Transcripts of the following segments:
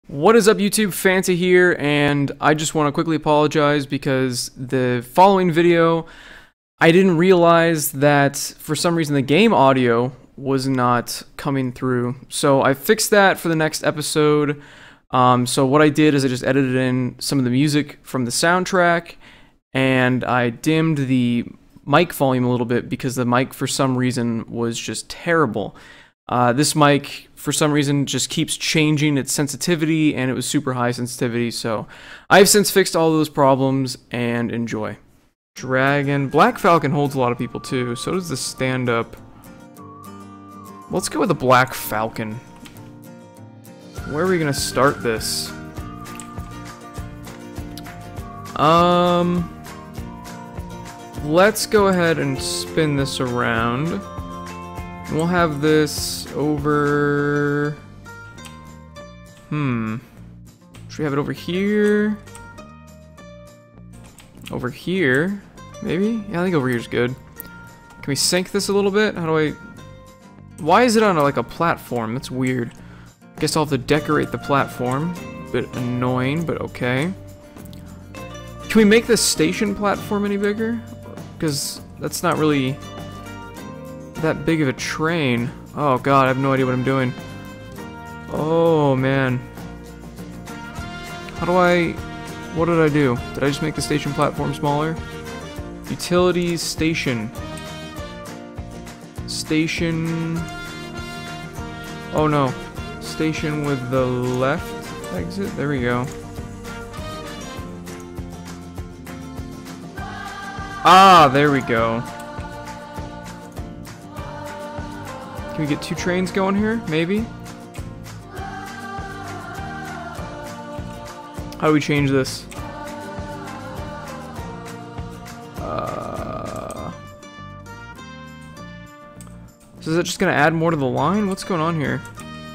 What is up, YouTube? Fanta here, and I just want to quickly apologize because the following video, I didn't realize that for some reason the game audio was not coming through. So I fixed that for the next episode. So what I did is I just edited in some of the music from the soundtrack, and I dimmed the mic volume a little bit because the mic for some reason was just terrible. This mic, for some reason, just keeps changing its sensitivity, and it was super high sensitivity, so I've since fixed all those problems, and enjoy. Dragon. Black Falcon holds a lot of people, too. So does the stand-up. Let's go with the Black Falcon. Where are we gonna start this? Let's go ahead and spin this around. We'll have this over... Should we have it over here? Over here? Maybe? Yeah, I think over here is good. Can we sync this a little bit? How do I... Why is it on like a platform? That's weird. I guess I'll have to decorate the platform. Bit annoying, but okay. Can we make this station platform any bigger? Because that's not really... that big of a train. Oh god, I have no idea what I'm doing. Oh man. How do I... what did I do? Did I just make the station platform smaller? Utilities, station. Station... oh no. Station with the left exit? There we go. Ah, there we go. Can we get two trains going here? Maybe? How do we change this? So is that just gonna add more to the line? What's going on here?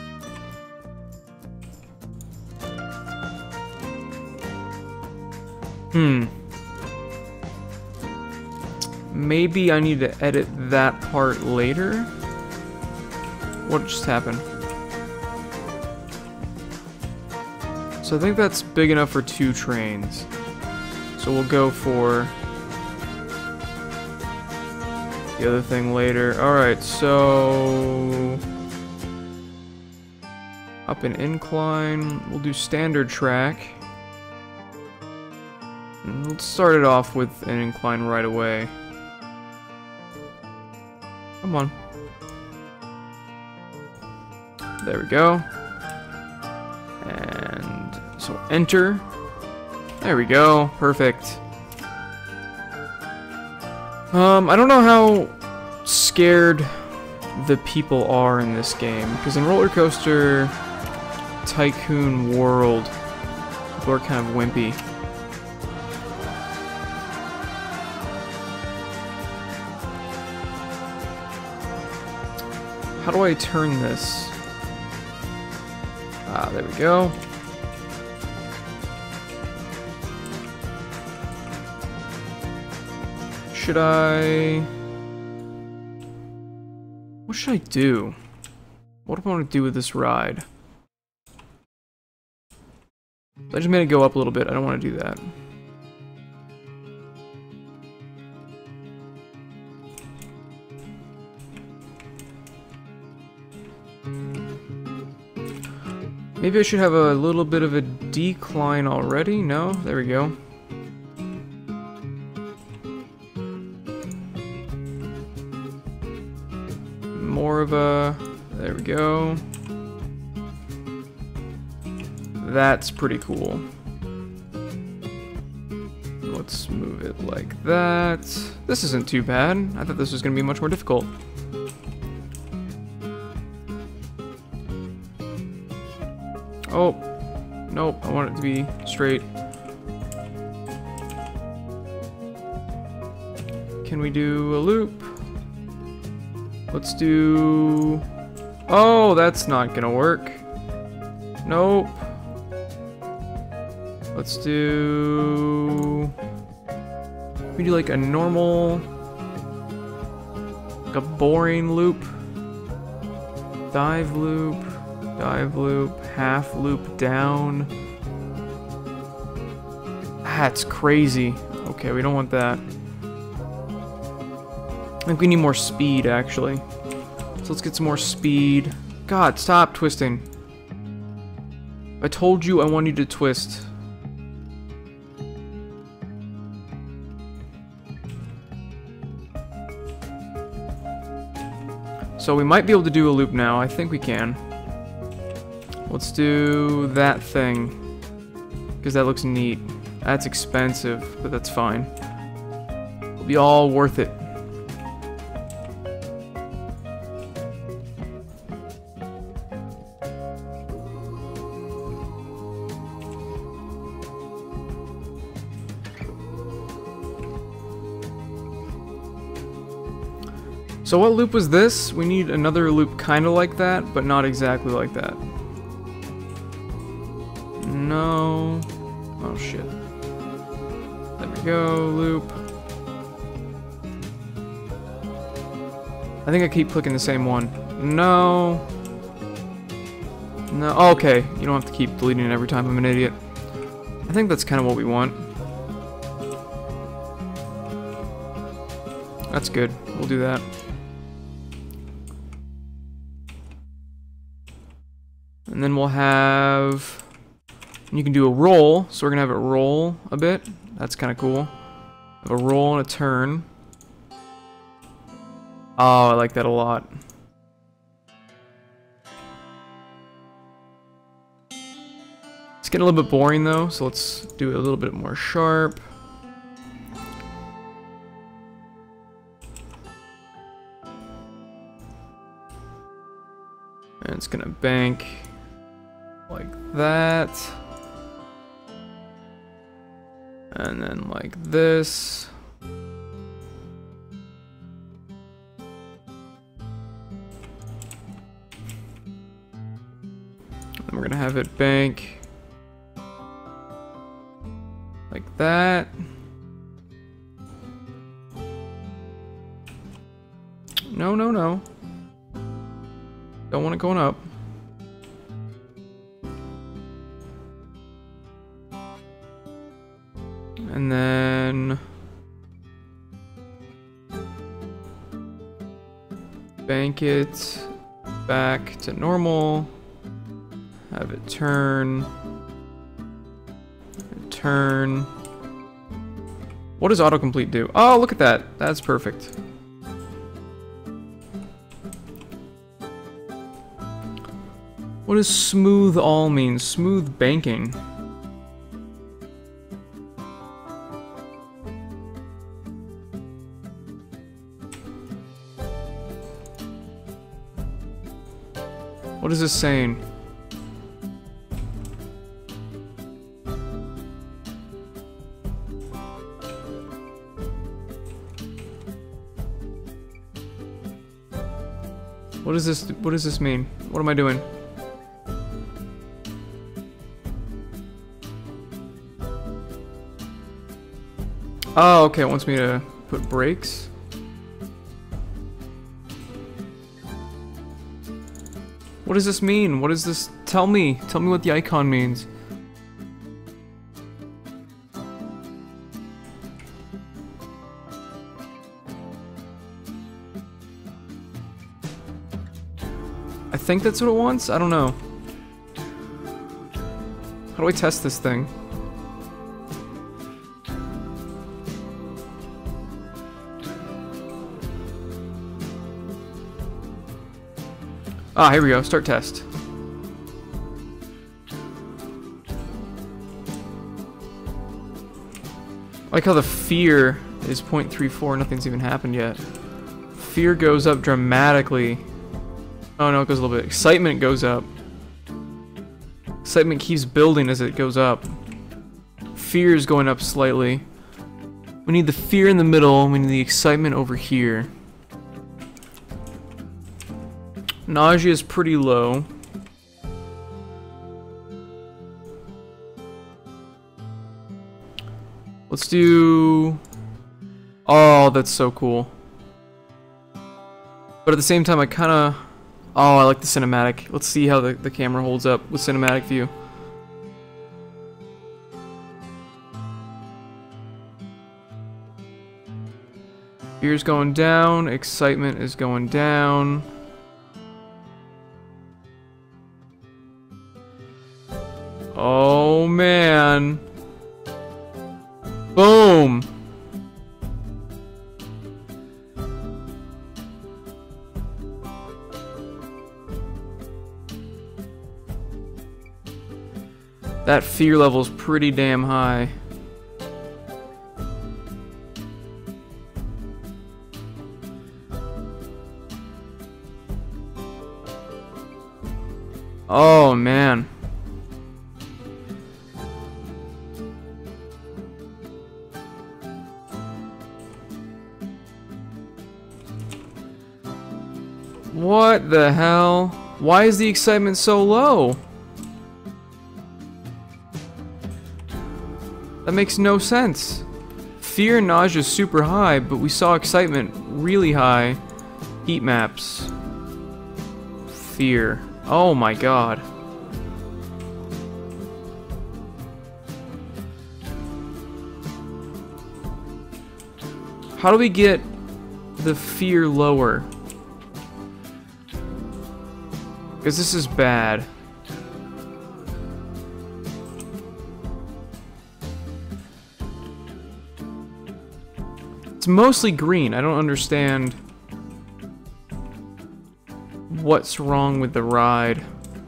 Maybe I need to edit that part later? What just happened? So I think that's big enough for two trains. So we'll go for the other thing later. Alright, so... up an incline. We'll do standard track. And let's start it off with an incline right away. Come on. There we go. And so enter. There we go. Perfect. I don't know how scared the people are in this game, because in Roller Coaster Tycoon World, people are kind of wimpy. How do I turn this? Ah, there we go. Should I... what should I do? What do I want to do with this ride? I just made it go up a little bit. I don't want to do that. Maybe I should have a little bit of a decline already. No? There we go. More of a... there we go. That's pretty cool. Let's move it like that. This isn't too bad. I thought this was going to be much more difficult. Oh, nope, I want it to be straight. Can we do a loop? Let's do... oh, that's not gonna work. Nope. Let's do... we do like a normal... like a boring loop. Dive loop. Dive loop, half loop down. That's crazy. Okay, we don't want that. I think we need more speed, actually. So let's get some more speed. God, stop twisting. I told you I want you to twist. So we might be able to do a loop now. I think we can. Let's do that thing. Because that looks neat. That's expensive, but that's fine. It'll be all worth it. So what loop was this? We need another loop kind of like that, but not exactly like that. No. Oh shit. There we go, loop. I think I keep clicking the same one. No. No, oh, okay. You don't have to keep deleting it every time. I'm an idiot. I think that's kind of what we want. That's good. We'll do that. And then we'll have... You can do a roll, so we're gonna have it roll a bit. That's kind of cool. Have a roll and a turn. Oh, I like that a lot. It's getting a little bit boring though, so let's do it a little bit more sharp. And it's gonna bank like that. And then like this. And we're gonna have it bank like that. No, no, no. Don't want it going up. And then bank it back to normal. Have it turn. And turn. What does autocomplete do? Oh, look at that. That's perfect. What does smooth all mean? Smooth banking. What is this saying? What does this mean? What am I doing? Oh, okay, it wants me to put brakes. What does this mean? What is this? Tell me what the icon means. I think that's what it wants? I don't know. How do I test this thing? Ah, here we go. Start test. I like how the fear is 0.34. Nothing's even happened yet. Fear goes up dramatically. Oh no, it goes a little bit. Excitement goes up. Excitement keeps building as it goes up. Fear is going up slightly. We need the fear in the middle. We need the excitement over here. Nausea is pretty low. Let's do... Oh, that's so cool. But at the same time, I kind of Oh, I like the cinematic. Let's see how the camera holds up with cinematic view. Fear's going down, excitement is going down. Oh man. Boom. That fear level's pretty damn high. Oh man. What the hell? Why is the excitement so low? That makes no sense. Fear and nausea is super high, but we saw excitement really high. Heat maps. Fear. Oh my god. How do we get the fear lower? Because this is bad. It's mostly green. I don't understand what's wrong with the ride.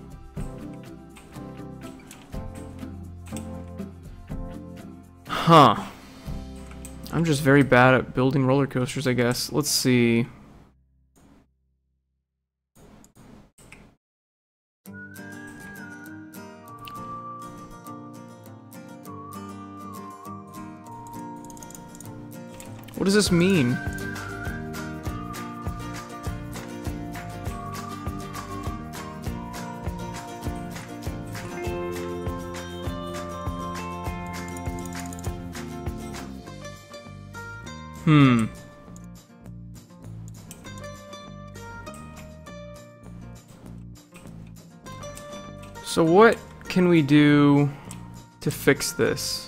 Huh. I'm just very bad at building roller coasters, I guess. Let's see. What does this mean? So what can we do to fix this?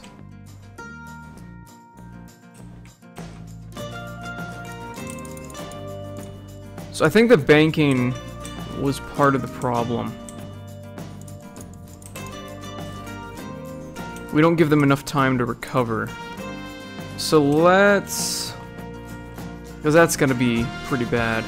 So I think the banking was part of the problem. We don't give them enough time to recover. So let's... because that's gonna be pretty bad.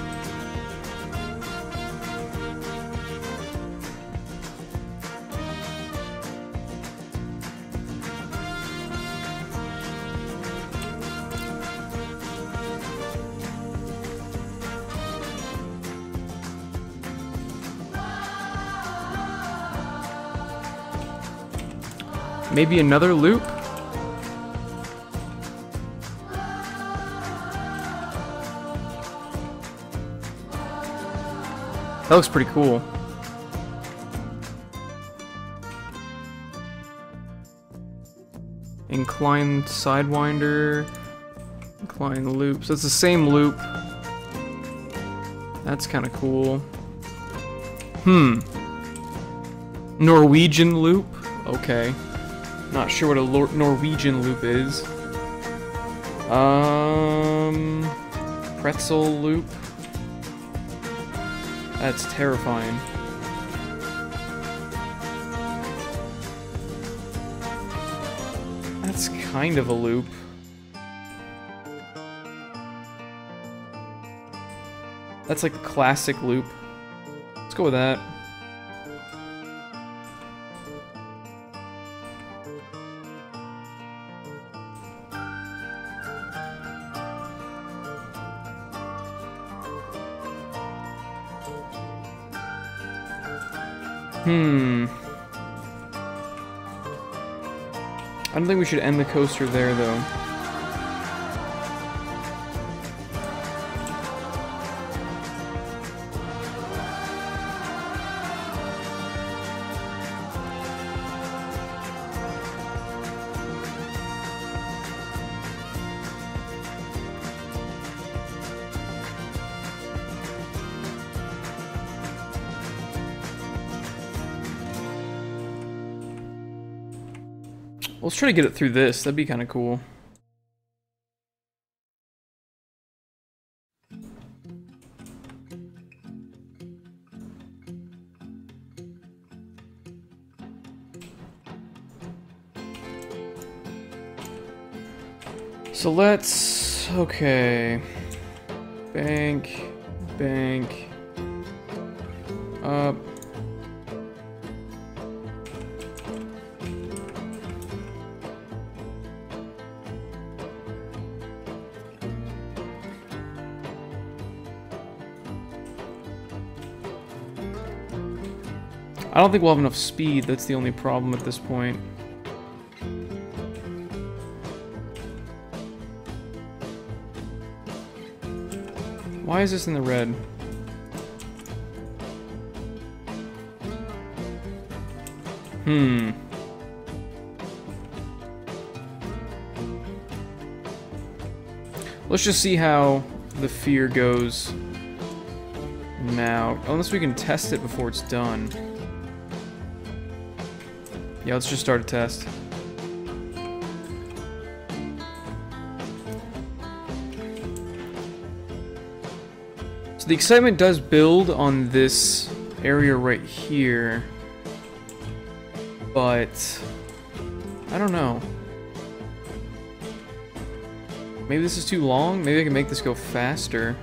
Maybe another loop? That looks pretty cool. Inclined sidewinder. Inclined loop. So it's the same loop. That's kind of cool. Norwegian loop? Okay. Not sure what a Norwegian loop is. Pretzel loop. That's terrifying. That's kind of a loop. That's like a classic loop. Let's go with that. I don't think we should end the coaster there, though. Let's try to get it through this. That'd be kind of cool. So let's... okay. Bank. Bank. Up. I don't think we'll have enough speed, that's the only problem at this point. Why is this in the red? Let's just see how the fear goes now. Unless we can test it before it's done. Yeah, let's just start a test. So the excitement does build on this area right here, but I don't know. Maybe this is too long? Maybe I can make this go faster.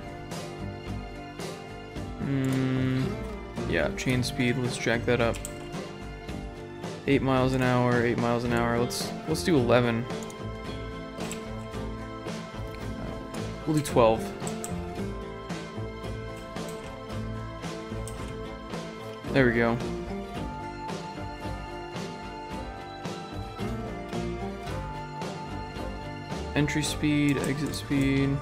Yeah, chain speed, let's jack that up. 8 miles an hour, 8 miles an hour. Let's do 11. We'll do 12. There we go. Entry speed, exit speed.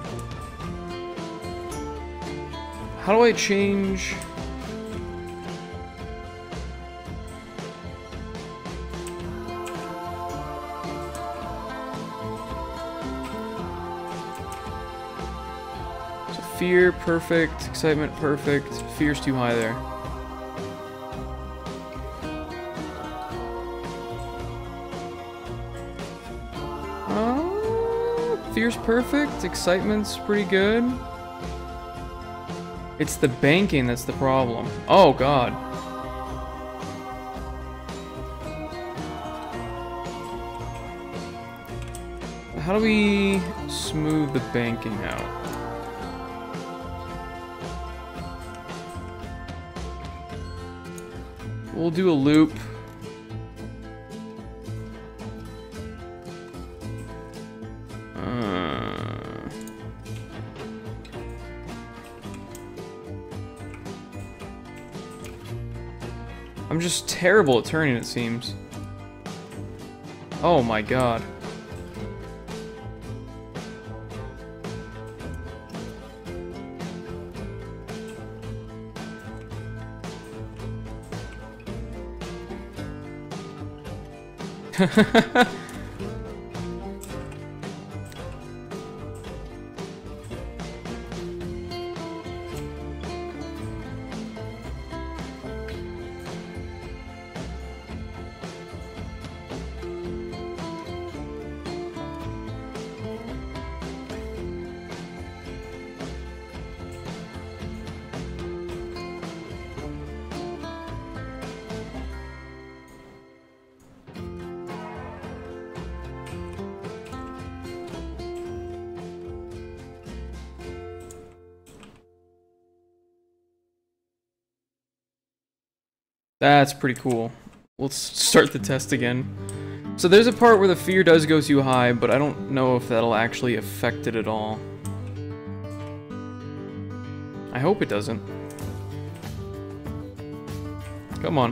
How do I change? So fear, perfect. Excitement, perfect. Fear's too high there. Fear's perfect, excitement's pretty good. It's the banking that's the problem. Oh god. How do we smooth the banking out? We'll do a loop. I'm just terrible at turning, it seems. Oh my god. That's pretty cool. Let's start the test again. So there's a part where the fear does go too high, but I don't know if that'll actually affect it at all. I hope it doesn't. Come on.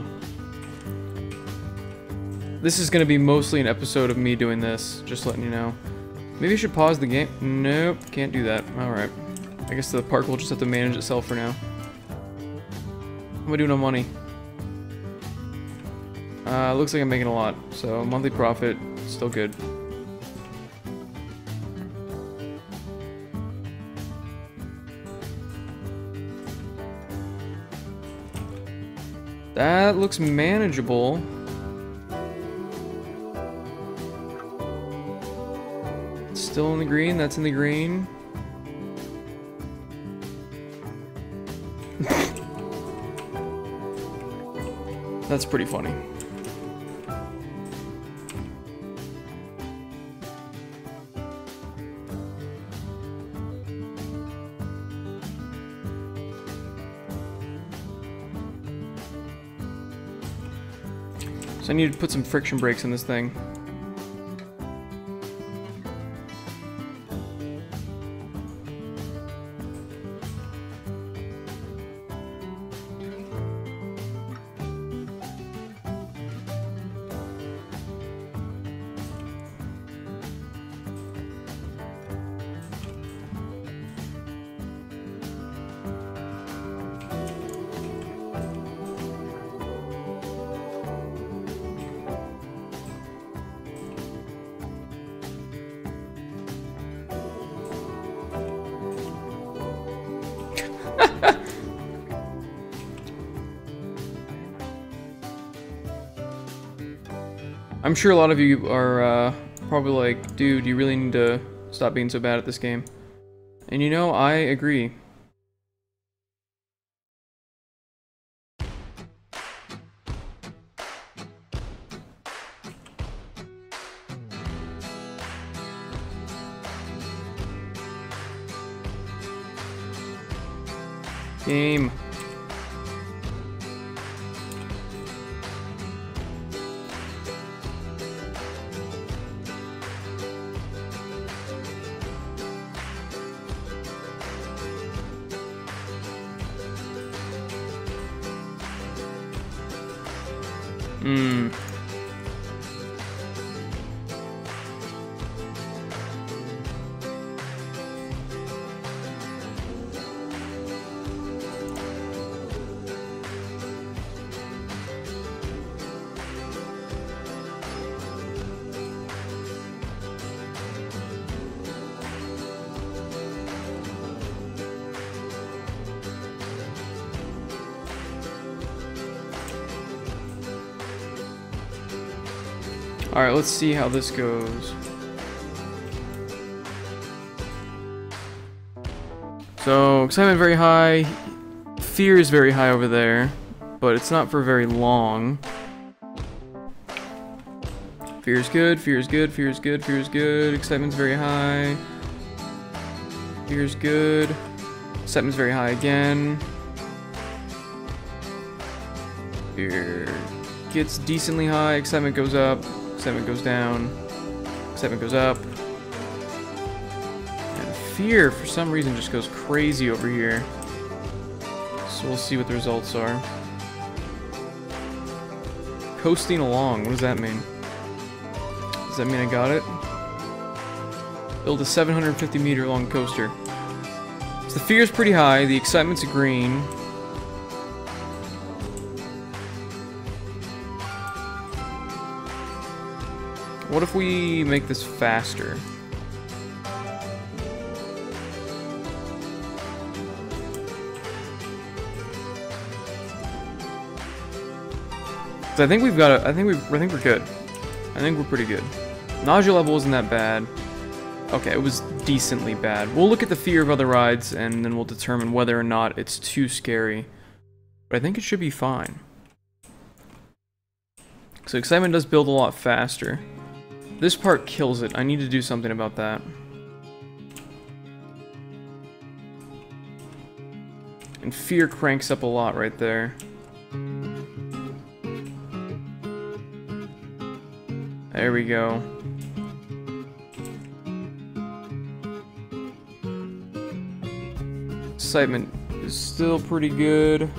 This is gonna be mostly an episode of me doing this, just letting you know. Maybe I should pause the game. Nope, can't do that. Alright. I guess the park will just have to manage itself for now. How am I doing on money? Looks like I'm making a lot, so monthly profit, still good. That looks manageable. Still in the green, that's in the green. That's pretty funny. So I need to put some friction brakes in this thing. I'm sure a lot of you are probably like, dude, you really need to stop being so bad at this game. And you know, I agree. Game. Alright, let's see how this goes. So, excitement very high, fear is very high over there, but it's not for very long. Fear is good, fear is good, fear is good, fear is good, excitement's very high. Fear is good, excitement's very high again. Fear gets decently high, excitement goes up. Excitement goes down, excitement goes up, and fear for some reason just goes crazy over here. So we'll see what the results are. Coasting along, what does that mean? Does that mean I got it? Build a 750 meter long coaster. So the fear is pretty high, the excitement's green. What if we make this faster? So I think we've got it. I think we're good. I think we're pretty good. Nausea level wasn't that bad. Okay, it was decently bad. We'll look at the fear of other rides and then we'll determine whether or not it's too scary. But I think it should be fine. So excitement does build a lot faster. This part kills it. I need to do something about that. And fear cranks up a lot right there. There we go. Excitement is still pretty good.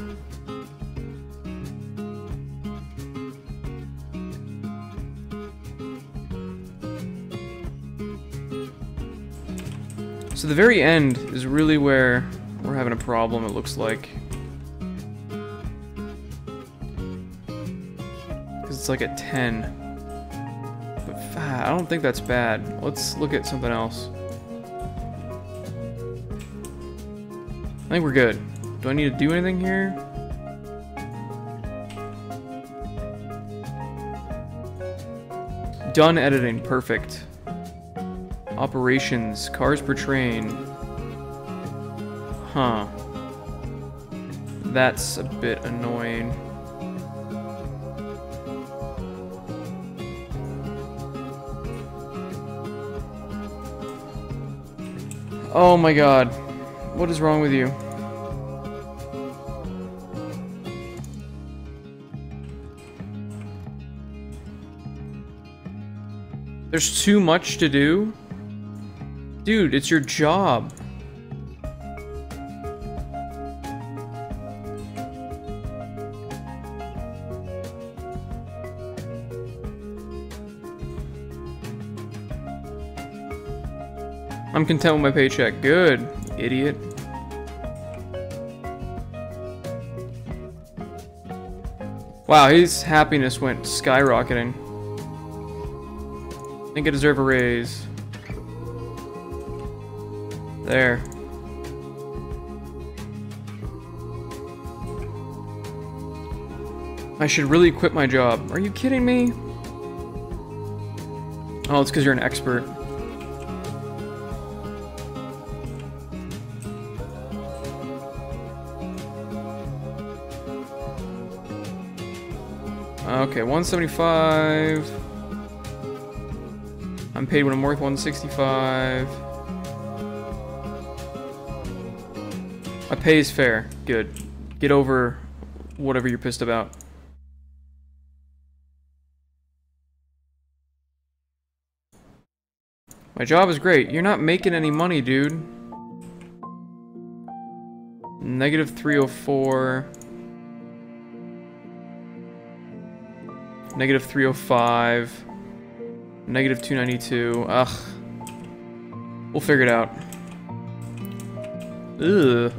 So the very end is really where we're having a problem, it looks like. Because it's like at 10. But I don't think that's bad. Let's look at something else. I think we're good. Do I need to do anything here? Done editing, perfect. Operations, cars per train. Huh. That's a bit annoying. Oh my god. What is wrong with you? There's too much to do? Dude, it's your job. I'm content with my paycheck. Good, idiot. Wow, his happiness went skyrocketing. I think I deserve a raise. There. I should really quit my job. Are you kidding me? Oh, it's because you're an expert. Okay, 175. I'm paid when I'm worth 165. My pay is fair. Good. Get over whatever you're pissed about. My job is great. You're not making any money, dude. Negative 304. Negative 305. Negative 292. Ugh. We'll figure it out. Ugh.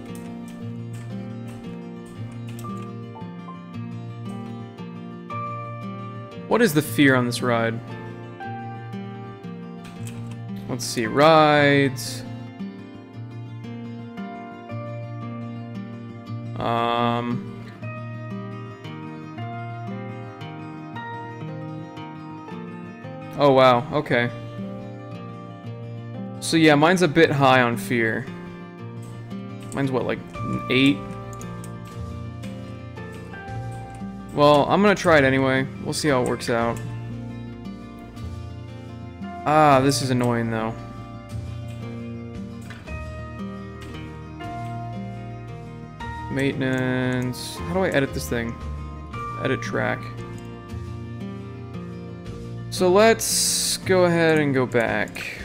What is the fear on this ride? Let's see. Rides. Oh wow, okay. So yeah, mine's a bit high on fear. Mine's what, like 8? Well, I'm gonna try it anyway. We'll see how it works out. Ah, this is annoying though. Maintenance. How do I edit this thing? Edit track. So let's go ahead and go back.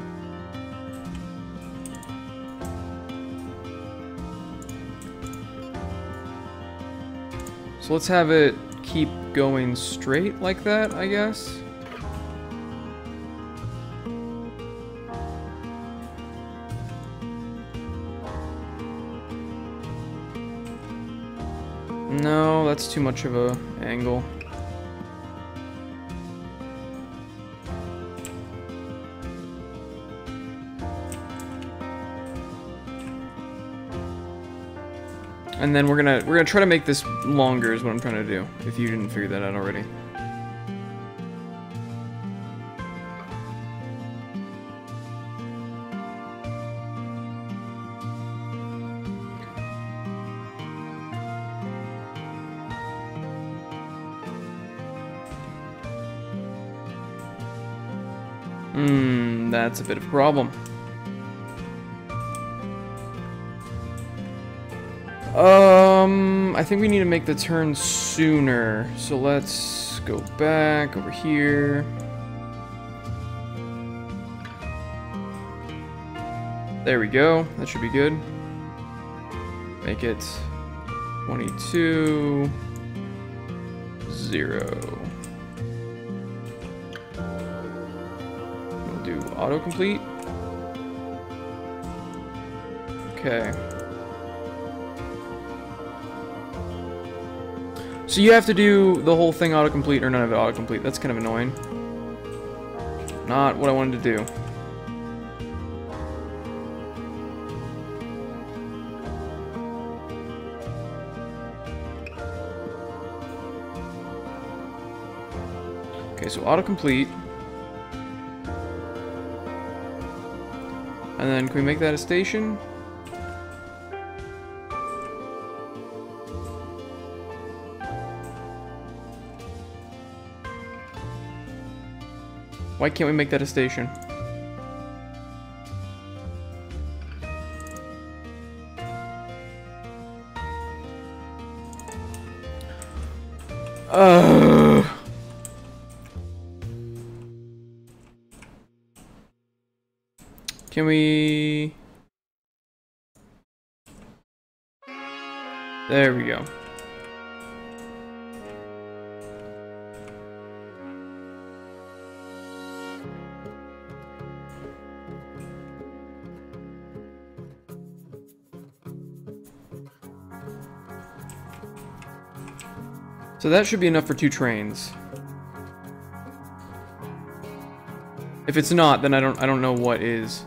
So let's have it keep going straight like that, I guess. No, that's too much of a angle. And then we're gonna try to make this longer is what I'm trying to do, if you didn't figure that out already. That's a bit of a problem. I think we need to make the turn sooner. So let's go back over here. There we go. That should be good. Make it 22, 0. We'll do autocomplete. Okay. So you have to do the whole thing autocomplete or none of it autocomplete. That's kind of annoying. Not what I wanted to do. Okay, so autocomplete. And then can we make that a station? Why can't we make that a station? Can we... There we go. So that should be enough for 2 trains. If it's not, then I don't know what is.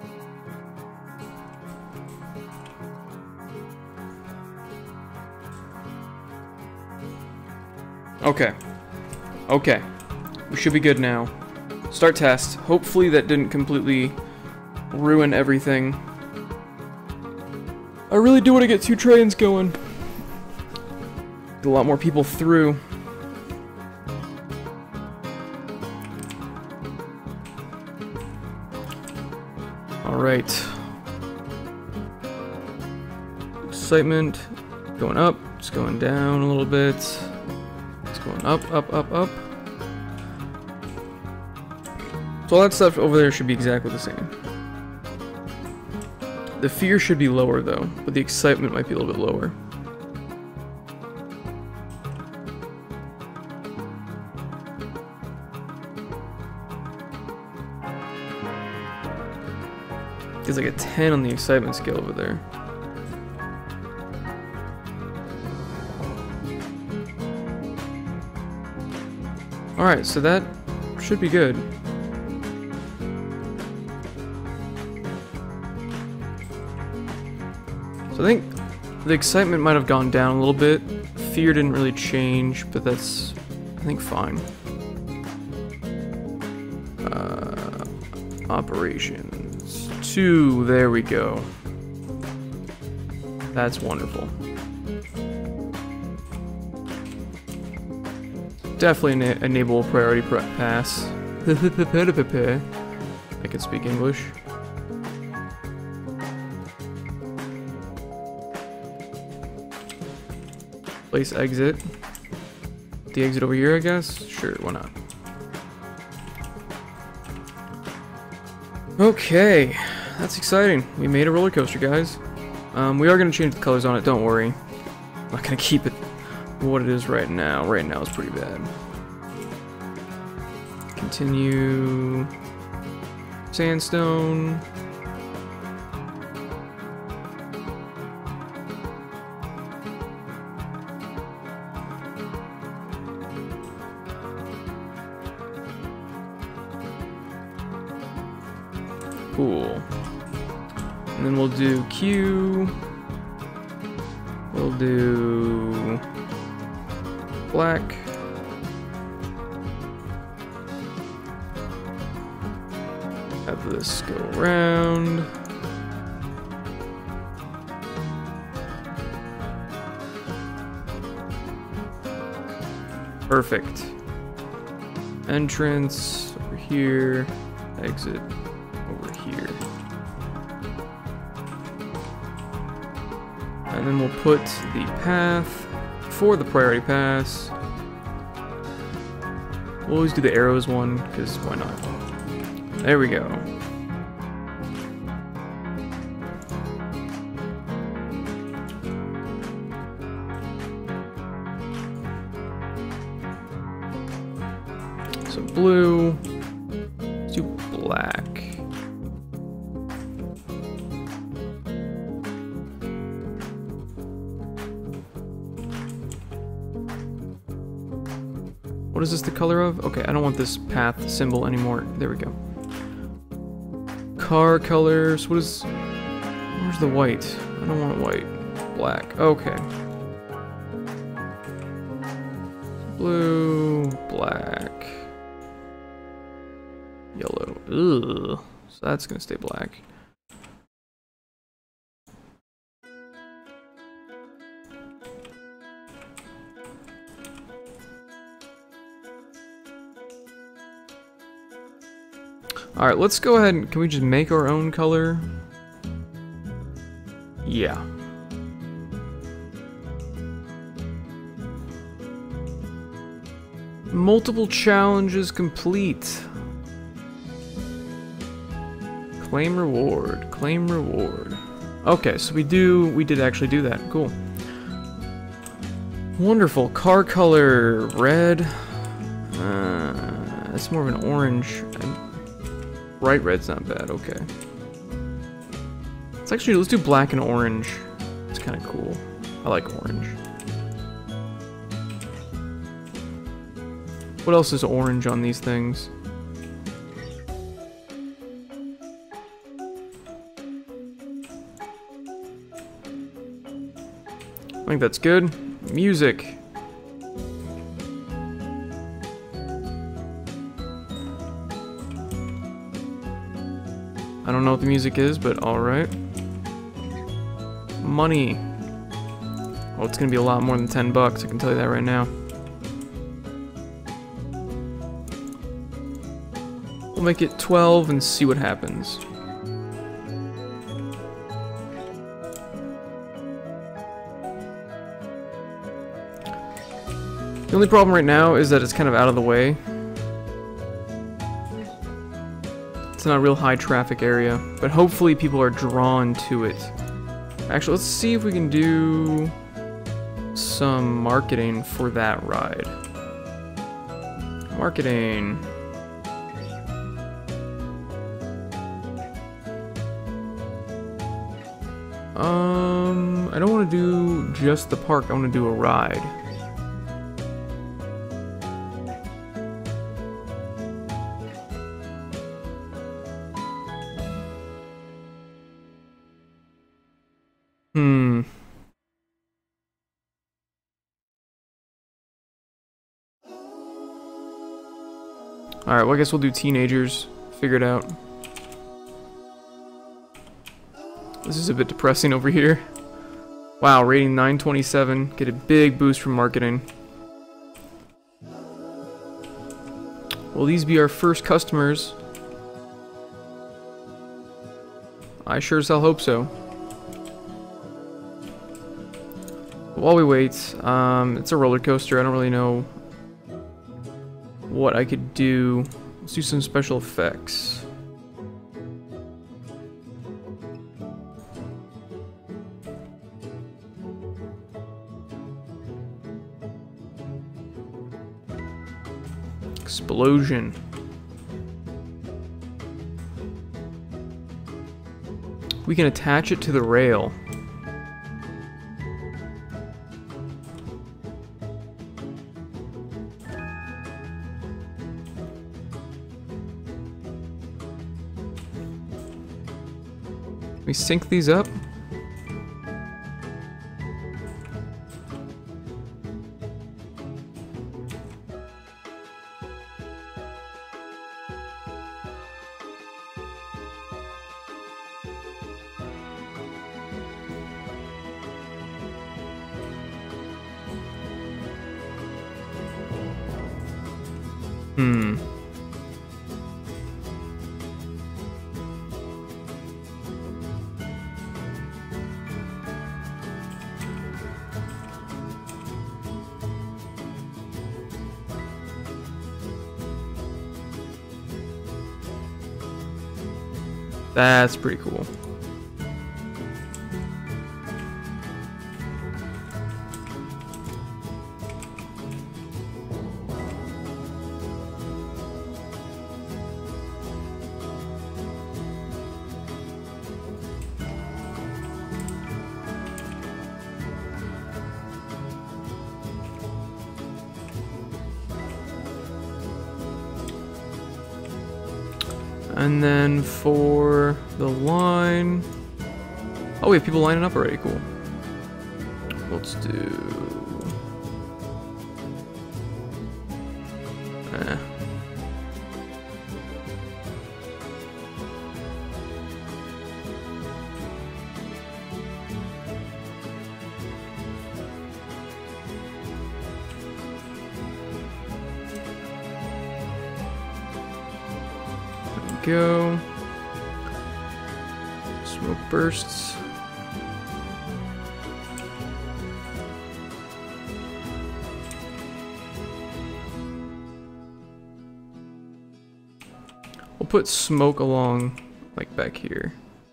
Okay. Okay. We should be good now. Start test. Hopefully that didn't completely ruin everything. I really do want to get 2 trains going. Get a lot more people through. Alright. Excitement. Going up. It's going down a little bit. It's going up, up, up, up. So all that stuff over there should be exactly the same. The fear should be lower though, but the excitement might be a little bit lower. It's like a 10 on the excitement scale over there. Alright, so that should be good. So I think the excitement might have gone down a little bit. Fear didn't really change, but that's, I think, fine. Operations 2, there we go. That's wonderful. Definitely enable priority pass. I can speak English. Place exit. The exit over here, I guess? Sure, why not? Okay, that's exciting. We made a roller coaster, guys. We are going to change the colors on it, don't worry. I'm not going to keep it what it is right now. Right now it's pretty bad. Continue. Sandstone. Cool. And then we'll do Q. We'll do black. Have this go around. Perfect. Entrance over here. Exit over here. And then we'll put the path for the priority pass. We'll always do the arrows one, because why not? There we go. So blue, let's do black. What is this the color of? Okay, I don't want this path symbol anymore. There we go. Car colors. What is... Where's the white? I don't want white. Black. Okay. Blue. Black. Yellow. Ugh. So that's gonna stay black. Alright, let's go ahead and... Can we just make our own color? Yeah. Multiple challenges complete. Claim reward. Claim reward. Okay, so we did actually do that. Cool. Wonderful. Car color. Red. That's more of an orange. Bright red's not bad. Okay. Let's do black and orange. It's kind of cool. I like orange. What else is orange on these things? I think that's good. Music. I don't know what the music is, but alright. Money. Oh, it's gonna be a lot more than 10 bucks, I can tell you that right now. We'll make it 12 and see what happens. The only problem right now is that it's kind of out of the way. It's not a real high traffic area, but hopefully people are drawn to it. Actually, let's see if we can do some marketing for that ride. Marketing. I don't want to do just the park, I want to do a ride. Alright, well I guess we'll do teenagers. Figure it out. This is a bit depressing over here. Wow, rating 927. Get a big boost from marketing. Will these be our first customers? I sure as hell hope so. While we wait, it's a roller coaster. I don't really know what I could do. Let's do some special effects. Explosion. We can attach it to the rail. We sync these up. That's pretty cool. And then for the line... Oh, we have people lining up already, cool. Let's do... go. Smoke bursts. We'll put smoke along, like, back here.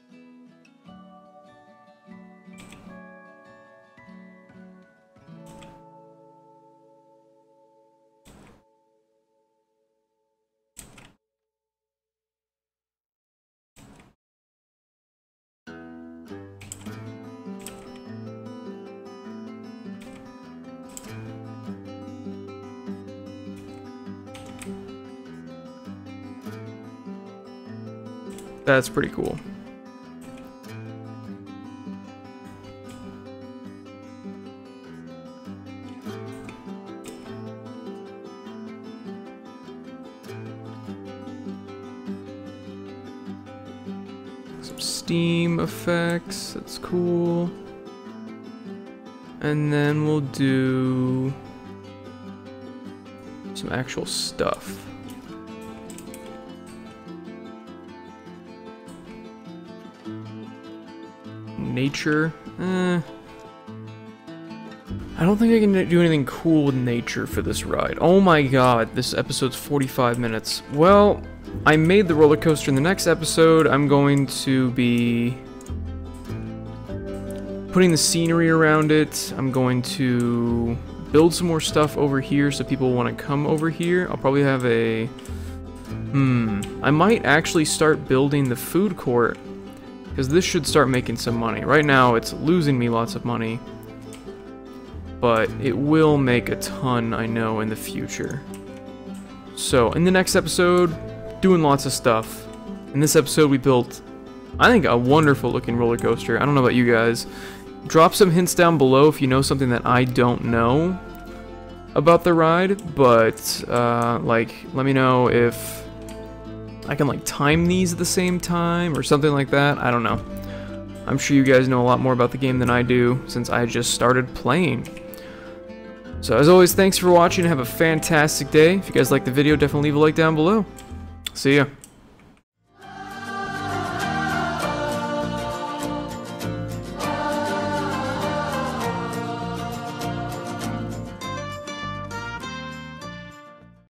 That's pretty cool. Some steam effects, that's cool. And then we'll do some actual stuff. Nature, I don't think I can do anything cool with nature for this ride. Oh my god, this episode's 45 minutes. Well, I made the roller coaster. In the next episode, I'm going to be putting the scenery around it. I'm going to build some more stuff over here so people want to come over here. I'll probably have a... I might actually start building the food court, because this should start making some money. Right now, it's losing me lots of money, but it will make a ton, I know, in the future. So, in the next episode, doing lots of stuff. In this episode, we built, I think, a wonderful looking roller coaster. I don't know about you guys. Drop some hints down below if you know something that I don't know about the ride, but, like, let me know if I can, like, time these at the same time or something like that. I don't know. I'm sure you guys know a lot more about the game than I do, since I just started playing. So as always, thanks for watching. Have a fantastic day. If you guys liked the video, definitely leave a like down below. See ya.